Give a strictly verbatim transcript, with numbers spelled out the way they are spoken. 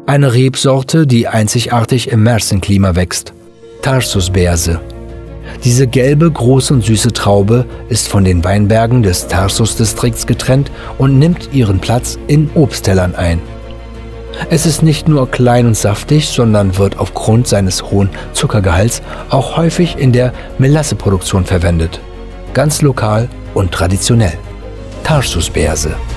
Eine Rebsorte, die einzigartig im Mersin-Klima wächst. Tarsusbeerse. Diese gelbe, große und süße Traube ist von den Weinbergen des Tarsus-Distrikts getrennt und nimmt ihren Platz in Obsttellern ein. Es ist nicht nur klein und saftig, sondern wird aufgrund seines hohen Zuckergehalts auch häufig in der Melasseproduktion verwendet. Ganz lokal und traditionell. Tarsusbeerse.